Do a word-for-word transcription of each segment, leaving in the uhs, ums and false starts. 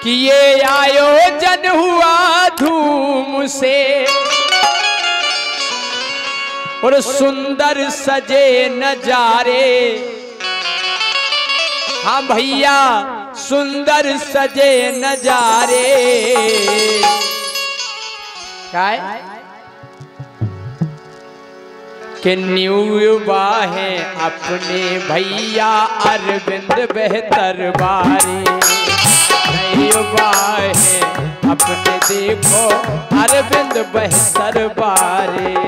कि ये आयोजन हुआ धूम से और सुंदर सजे नजारे। हाँ भैया सुंदर सजे नजारे। काय कि न्यू बाहे अपने भैया अरविंद बेहतर बारे। न्यू बाहे अपने देखो अरविंद बेहतर बारे।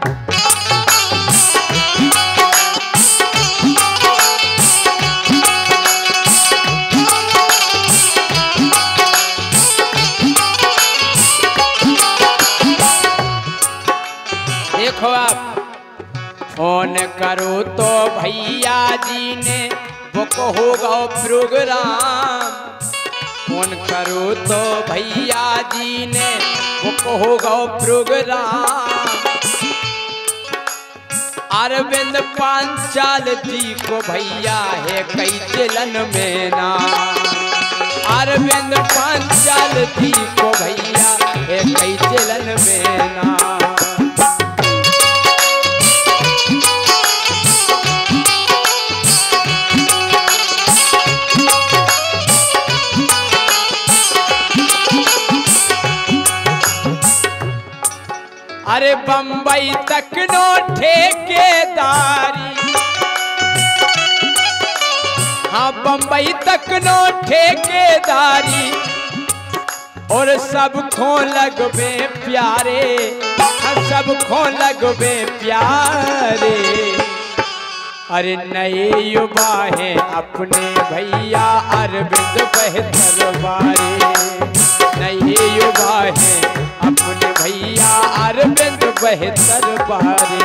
देखो आप फोन करो तो भैया जी ने बुक होगा प्रोग्राम। फोन करो तो भैया जी ने बुक होगा प्रोग्राम। अरविंद पांचाल जी को भैया है कई चलन में नाम। अरविंद पांचाल जी को भैया है कई चलन में नाम। अरे बंबई तक नो ठेकेदारी। हाँ बंबई तक नो ठेकेदारी और सब खो लगबे प्यारे। हाँ सब खो लगबे प्यारे। अरे नए युवा हैं अपने भैया अरविंद बेहतर बारे। नए युवा हैं अपने भैया अरविंद बेहतर बारे।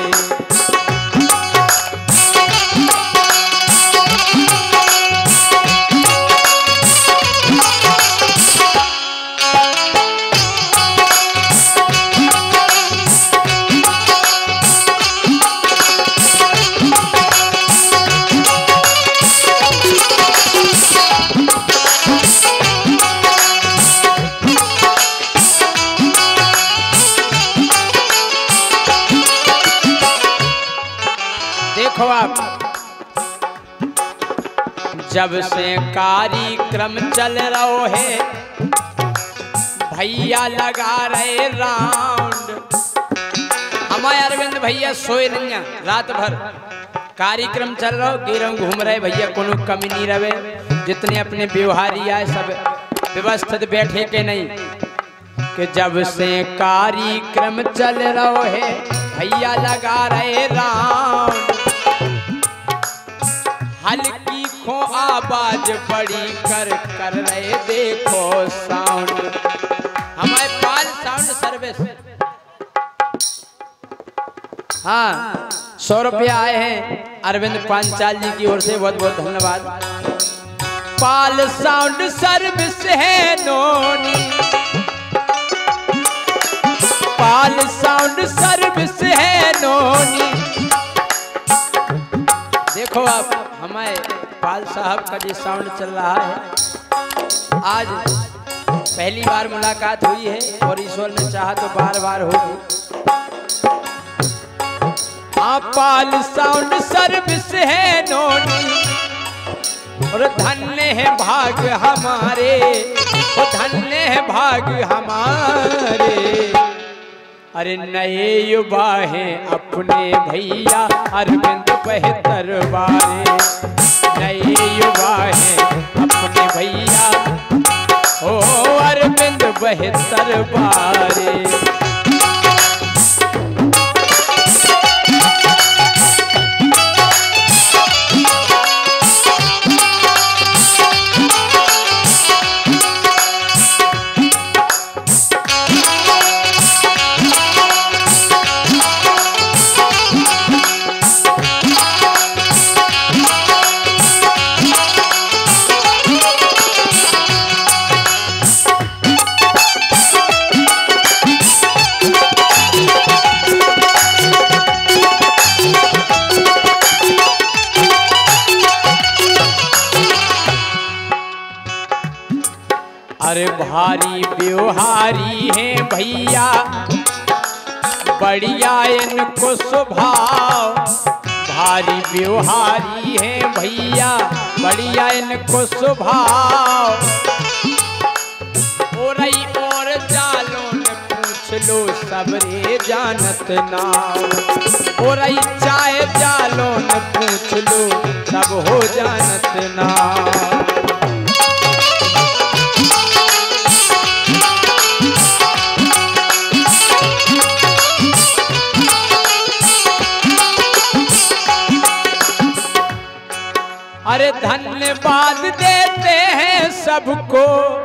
देखो आप जब से कार्यक्रम चल रहो है भैया लगा रहे राउंड। हमारे अरविंद भैया सोए नहीं रात भर कार्यक्रम चल रहा हो गिरम घूम रहे भैया कोनो कमी नहीं रहे। जितने अपने व्यवहारी आए सब व्यवस्थित बैठे के नहीं कि जब से कार्यक्रम चल रहो है भैया लगा रहे राउंड। हल्की खो आवाज बड़ी कर कर रहे देखो साउंड। हमारे पाल साउंड सर्विस हाँ सौ रुपया आए हैं अरविंद पांचाल जी की ओर से बहुत बहुत धन्यवाद। पाल साउंड सर्विस है नोनी। पाल साउंड सर्विस है नोनी। देखो आप हमारे पाल साहब का जो साउंड चल रहा है आज पहली बार मुलाकात हुई है और ईश्वर ने चाहा तो बार बार होगी। हाँ पाल साउंड सर्विस है नोनी और धन्य है भाग हमारे। वो धन्य है भाग हमारे। अरे नए युवा हैं अपने भैया अरविंद बेहतर बारे। नए युवा हैं अपने भैया ओ अरविंद बेहतर बारे। अरे भारी व्यवहारी हैं भैया, बढ़िया इनको स्वभाव। भारी व्यवहारी हैं भैया, बढ़िया इनको स्वभाव। और और जालो न पूछ लो सबरे जानत नाव। और चाहे जालो न पूछ लो सब हो जानत नाव। अरे धन्यवाद देते हैं सबको,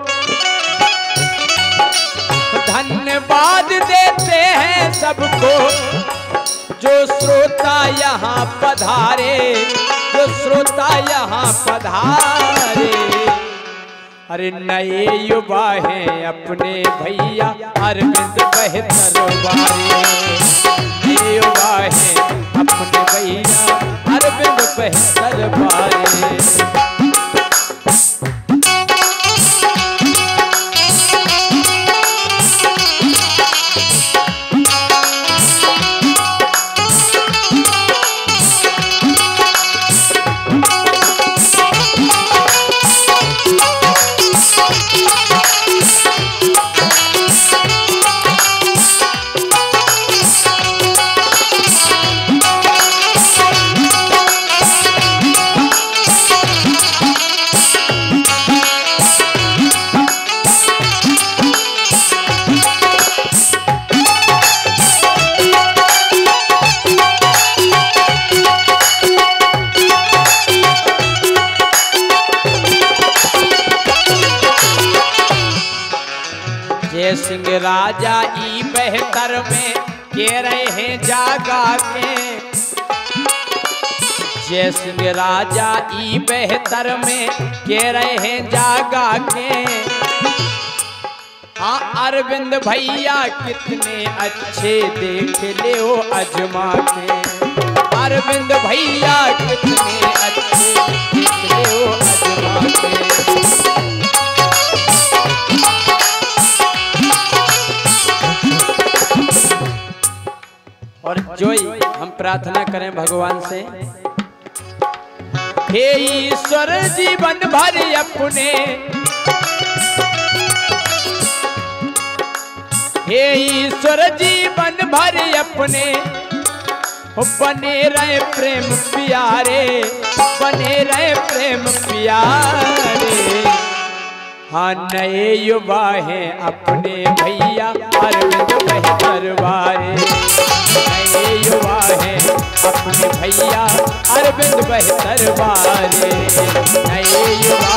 धन्यवाद देते हैं सबको, जो श्रोता यहाँ पधारे, जो श्रोता यहाँ पधारे। अरे नए युवा हैं अपने भैया अरविंद बेहतर वारे। नए युवा हैं अपने भैया अरविंद बेहतर वारे। जय सिंह राजा ई बेहतर में के रहे हैं जागा के। जय सिंह राजा ई बेहतर में के रहे हैं जागा के। हाँ अरविंद भैया कितने अच्छे देख ले ओ अजमा के। अरविंद भैया कितने अच्छे देख ले ओ अजमा के। और जो हम प्रार्थना करें भगवान से, हे ईश्वर जीवन भर अपने, हे ईश्वर जीवन भर अपने, बने रहे प्रेम प्यारे, बने रहे प्रेम प्यारे। हाँ नए युवा हैं अपने भैया अरविंद बेहतर वारे। नए युवा हैं अपने भैया अरविंद बेहतर वारे। नए युवा